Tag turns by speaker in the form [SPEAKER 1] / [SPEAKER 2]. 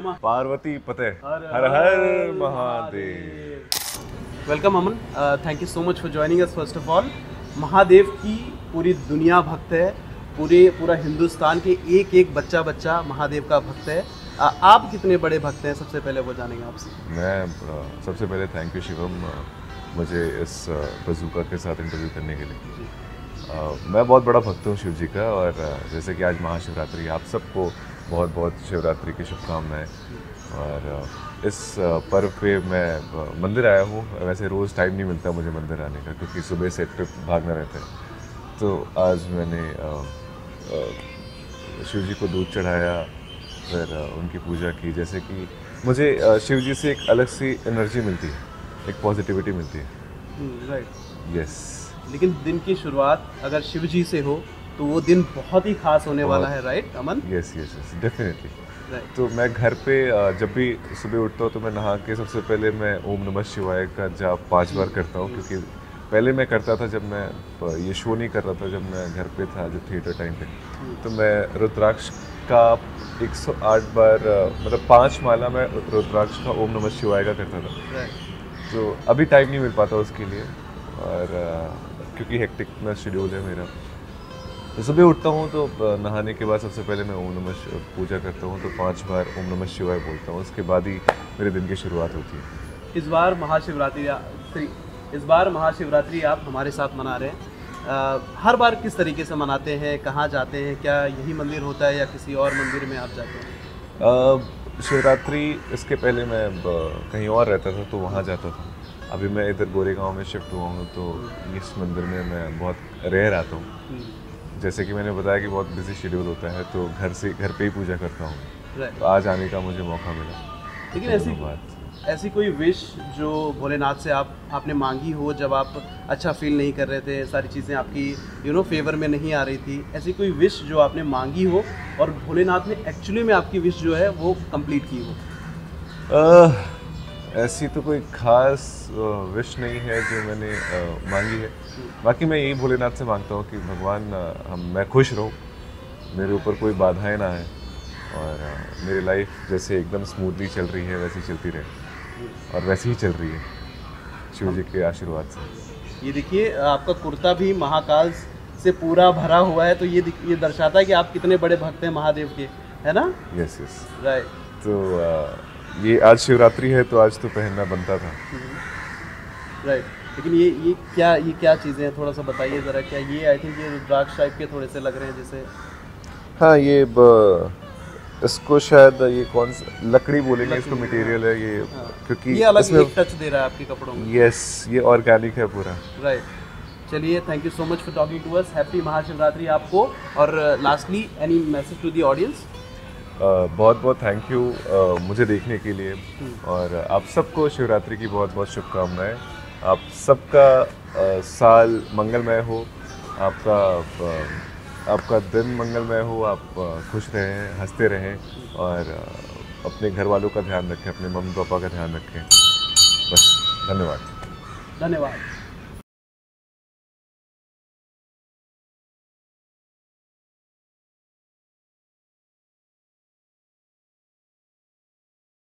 [SPEAKER 1] नमः
[SPEAKER 2] पार्वती पते
[SPEAKER 1] हर
[SPEAKER 2] हर हर Mahadev.
[SPEAKER 1] Welcome Aman, thank you so much for joining us. First of all, Mahadev की पूरी दुनिया भक्त है, पूरा हिंदुस्तान के एक एक बच्चा महादेव का भक्त है। आप कितने बड़े भक्त हैं, सबसे पहले वो जानेंगे आपसे।
[SPEAKER 2] मैं सबसे पहले थैंक यू शिवम, मुझे इस बजूका के साथ इंटरव्यू करने के लिए। मैं बहुत बड़ा भक्त हूँ शिव जी का, और जैसे कि आज महाशिवरात्रि, आप सबको बहुत बहुत शिवरात्रि की शुभकामनाएं। और इस पर्व पे मैं मंदिर आया हूँ। वैसे रोज़ टाइम नहीं मिलता मुझे मंदिर आने का, क्योंकि सुबह से ट्रिप भागना रहता है। तो आज मैंने शिव जी को दूध चढ़ाया, फिर उनकी पूजा की। जैसे कि मुझे शिव जी से एक अलग सी एनर्जी मिलती है, एक पॉजिटिविटी मिलती है।
[SPEAKER 1] राइट।
[SPEAKER 2] यस।
[SPEAKER 1] लेकिन दिन की शुरुआत अगर शिव जी से हो तो वो दिन बहुत ही खास होने वाला है, right Aman?
[SPEAKER 2] Yes yes yes, definitely.
[SPEAKER 1] Right.
[SPEAKER 2] तो मैं घर पे जब भी सुबह उठता हूँ तो मैं नहा के सबसे पहले मैं ओम नमः शिवाय का जाप 5 बार करता हूँ। क्योंकि पहले मैं करता था जब मैं ये शो नहीं कर रहा था, जब मैं घर पे था, जब थिएटर टाइम पे, तो मैं रुद्राक्ष का 108 बार मतलब 5 माला मैं रुद्राक्ष का ओम नमः शिवाय का करता था।
[SPEAKER 1] राइट।
[SPEAKER 2] तो अभी टाइम नहीं मिल पाता उसके लिए, और क्योंकि हेक्टिक में शेड्यूल है मेरा। तो सुबह उठता हूँ तो नहाने के बाद सबसे पहले मैं ओम नमः पूजा करता हूँ, तो 5 बार ओम नमः शिवाय बोलता हूँ। उसके बाद ही मेरे दिन की शुरुआत होती है।
[SPEAKER 1] इस बार महाशिवरात्रि आप हमारे साथ मना रहे हैं। हर बार किस तरीके से मनाते हैं, कहाँ जाते हैं, क्या यही मंदिर होता है या किसी और मंदिर में आप जाते हैं?
[SPEAKER 2] शिवरात्रि इसके पहले मैं कहीं और रहता था, तो वहाँ जाता था। अभी मैं इधर गोरेगांव में शिफ्ट हुआ हूँ, तो इस मंदिर में मैं बहुत रेयर आता हूँ। जैसे कि मैंने बताया कि बहुत बिजी शेड्यूल होता है, तो घर पे ही पूजा करता हूँ। तो आज आने का मुझे मौका मिला।
[SPEAKER 1] लेकिन ऐसी कोई विश जो भोलेनाथ से आपने मांगी हो, जब आप अच्छा फील नहीं कर रहे थे, सारी चीज़ें आपकी फेवर में नहीं आ रही थी, ऐसी कोई विश जो आपने मांगी हो और भोलेनाथ ने एक्चुअली में आपकी विश जो है वो कंप्लीट की हो?
[SPEAKER 2] ऐसी तो कोई खास विश नहीं है जो मैंने मांगी है। बाकी मैं यही भोलेनाथ से मांगता हूँ कि भगवान मैं खुश रहूँ, मेरे ऊपर कोई बाधाएं ना आए, और मेरी लाइफ जैसे एकदम स्मूथली चल रही है वैसी चलती रहे, और वैसे ही चल रही है शिव जी के आशीर्वाद से।
[SPEAKER 1] ये देखिए, आपका कुर्ता भी महाकाल से पूरा भरा हुआ है, तो ये दर्शाता है कि आप कितने बड़े भक्त हैं महादेव के, है ना?
[SPEAKER 2] Yes yes.
[SPEAKER 1] राइट।
[SPEAKER 2] तो ये आज शिवरात्रि है, तो आज तो पहनना बनता था।
[SPEAKER 1] राइट। लेकिन ये क्या चीज़ें हैं, थोड़ा सा बताइए ज़रा। क्या ये, आई थिंक ये रुद्राक्ष टाइप के थोड़े से लग रहे हैं जैसे।
[SPEAKER 2] हाँ, ये इसको शायद ये कौन सा लकड़ी बोलेंगे इसको, मटेरियल है ये।
[SPEAKER 1] हाँ।
[SPEAKER 2] क्योंकि
[SPEAKER 1] ये अलग एक टच दे रहा है आपके कपड़ों में।
[SPEAKER 2] यस, ये ऑर्गेनिक है पूरा।
[SPEAKER 1] राइट। चलिए, thank you so much for talking to us. Happy Mahashivratri आपको। और lastly, any message to the audience?
[SPEAKER 2] बहुत बहुत थैंक यू मुझे देखने के लिए, और आप सबको शिवरात्रि की बहुत बहुत शुभकामनाएं। आप सबका साल मंगलमय हो, आपका दिन मंगलमय हो, आप खुश रहें, हंसते रहें, और अपने घर वालों का ध्यान रखें, अपने मम्मी पापा का ध्यान रखें। बस, धन्यवाद।
[SPEAKER 1] धन्यवाद।